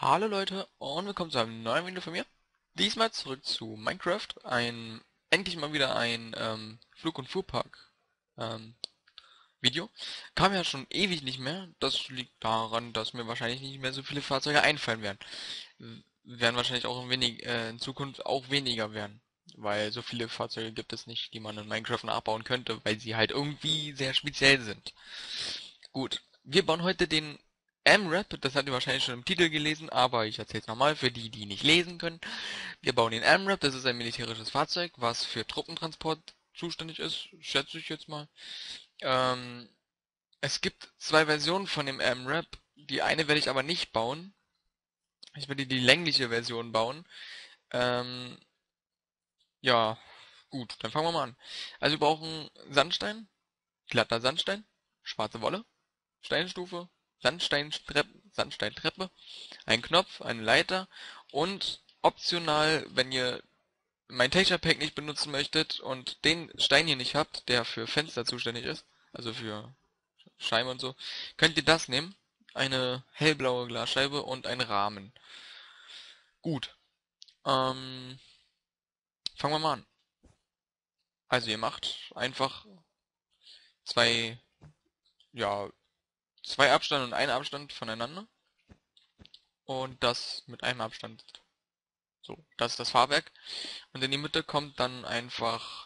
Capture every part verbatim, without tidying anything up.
Hallo Leute und willkommen zu einem neuen Video von mir. Diesmal zurück zu Minecraft. Ein, endlich mal wieder ein ähm, Flug- und Fuhrpark ähm, Video. Kam ja schon ewig nicht mehr. Das liegt daran, dass mir wahrscheinlich nicht mehr so viele Fahrzeuge einfallen werden. W- Werden wahrscheinlich auch in, wenig, äh, in Zukunft auch weniger werden. Weil so viele Fahrzeuge gibt es nicht, die man in Minecraft nachbauen könnte, weil sie halt irgendwie sehr speziell sind. Gut, wir bauen heute den M-Rap, das habt ihr wahrscheinlich schon im Titel gelesen, aber ich erzähle es nochmal für die, die nicht lesen können. Wir bauen den M-Rap, das ist ein militärisches Fahrzeug, was für Truppentransport zuständig ist, schätze ich jetzt mal. Ähm, es gibt zwei Versionen von dem M-Rap, die eine werde ich aber nicht bauen. Ich werde die längliche Version bauen. Ähm, ja, gut, dann fangen wir mal an. Also wir brauchen Sandstein, glatter Sandstein, schwarze Wolle, Steinstufe, Sandsteintreppe, Sandsteintreppe, ein Knopf, eine Leiter und optional, wenn ihr mein Texture Pack nicht benutzen möchtet und den Stein hier nicht habt, der für Fenster zuständig ist, also für Scheiben und so, könnt ihr das nehmen. Eine hellblaue Glasscheibe und einen Rahmen. Gut, ähm, fangen wir mal an. Also ihr macht einfach zwei, ja, zwei Abstand und einen Abstand voneinander und das mit einem Abstand. So, das ist das Fahrwerk. Und in die Mitte kommt dann einfach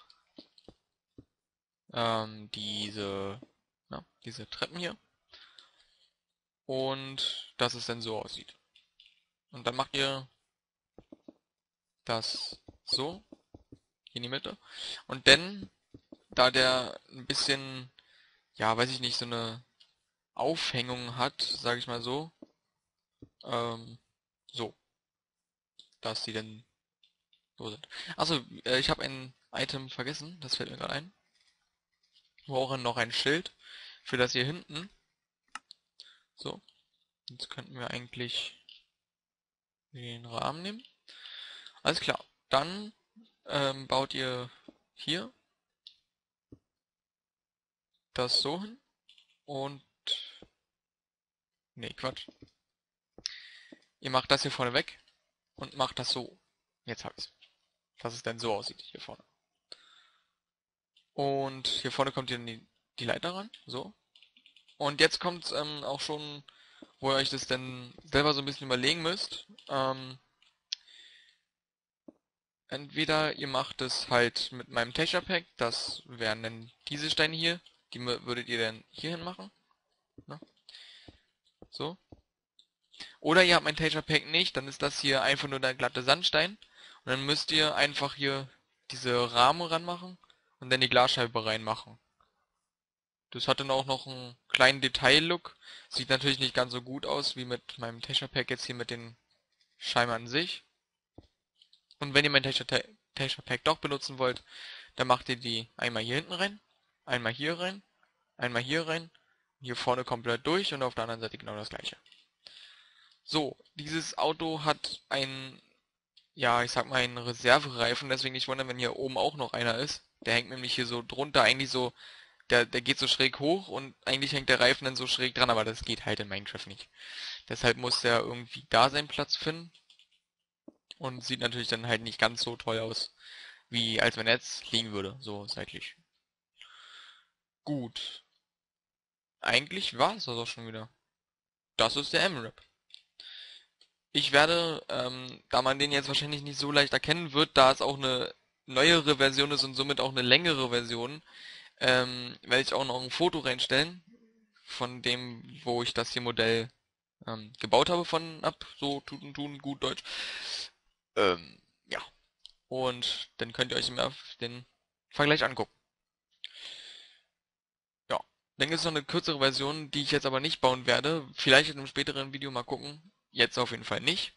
ähm, diese, ja, diese Treppen hier. Und dass es dann so aussieht. Und dann macht ihr das so in die Mitte. Und dann, da der ein bisschen, ja, weiß ich nicht, so eine Aufhängung hat, sage ich mal so, ähm, so, dass die dann so sind. Achso, äh, ich habe ein Item vergessen, das fällt mir gerade ein. Wir brauchen noch ein Schild für das hier hinten. So, jetzt könnten wir eigentlich den Rahmen nehmen. Alles klar. Dann ähm, baut ihr hier das so hin und nee, Quatsch. Ihr macht das hier vorne weg und macht das so. Jetzt hab ich's. Dass es dann so aussieht hier vorne. Und hier vorne kommt ihr die, die Leiter ran. So. Und jetzt kommt ähm, auch schon, wo ihr euch das dann selber so ein bisschen überlegen müsst. Ähm, entweder ihr macht es halt mit meinem Texture Pack, das wären dann diese Steine hier, die würdet ihr dann hier hin machen. Ne? So. Oder ihr habt mein Texture Pack nicht, dann ist das hier einfach nur der glatte Sandstein. Und dann müsst ihr einfach hier diese Rahmen ranmachen und dann die Glasscheibe reinmachen. Das hat dann auch noch einen kleinen Detail-Look. Sieht natürlich nicht ganz so gut aus wie mit meinem Texture Pack jetzt hier mit den Scheiben an sich. Und wenn ihr mein Texture, Texture Pack doch benutzen wollt, dann macht ihr die einmal hier hinten rein, einmal hier rein, einmal hier rein, hier vorne komplett durch und auf der anderen Seite genau das gleiche. So, dieses Auto hat ein, ja, ich sag mal, einen Reservereifen, deswegen nicht wundern, wenn hier oben auch noch einer ist. Der hängt nämlich hier so drunter, eigentlich so, der, der geht so schräg hoch und eigentlich hängt der Reifen dann so schräg dran, aber das geht halt in Minecraft nicht. Deshalb muss der irgendwie da seinen Platz finden und sieht natürlich dann halt nicht ganz so toll aus, wie als wenn er jetzt liegen würde, so seitlich. Gut, eigentlich war es das auch schon wieder. Das ist der M-Rap. Ich werde, ähm, da man den jetzt wahrscheinlich nicht so leicht erkennen wird, da es auch eine neuere Version ist und somit auch eine längere Version, ähm, werde ich auch noch ein Foto reinstellen von dem, wo ich das hier Modell ähm, gebaut habe von ab, so tun tun, gut Deutsch. Ähm, ja. Und dann könnt ihr euch immer den Vergleich angucken. Ja. Dann gibt es noch eine kürzere Version, die ich jetzt aber nicht bauen werde. Vielleicht in einem späteren Video mal gucken. Jetzt auf jeden Fall nicht.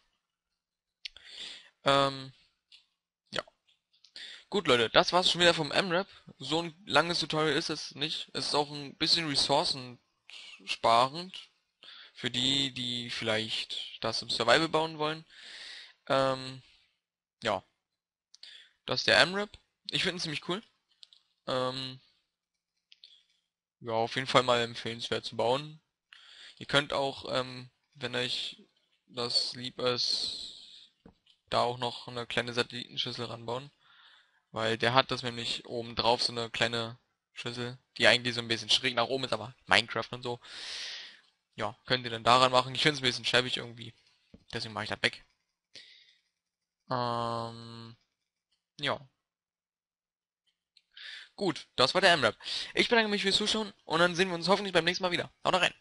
Ähm, ja. Gut, Leute, das war's schon wieder vom M-Rap. So ein langes Tutorial ist es nicht. Es ist auch ein bisschen ressourcensparend für die, die vielleicht das im Survival bauen wollen. Ähm, ja, das ist der M-Rap. Ich finde ihn ziemlich cool. Ähm, ja, auf jeden Fall mal empfehlenswert zu bauen. Ihr könnt auch, ähm, wenn euch das lieb es, da auch noch eine kleine Satellitenschüssel ranbauen. Weil der hat das nämlich oben drauf, so eine kleine Schüssel, die eigentlich so ein bisschen schräg nach oben ist, aber Minecraft und so. Ja, könnt ihr dann daran machen. Ich finde es ein bisschen schäbig irgendwie. Deswegen mache ich das weg. Ähm, ja. Gut, das war der M-Rap. Ich bedanke mich fürs Zuschauen und dann sehen wir uns hoffentlich beim nächsten Mal wieder. Haut rein!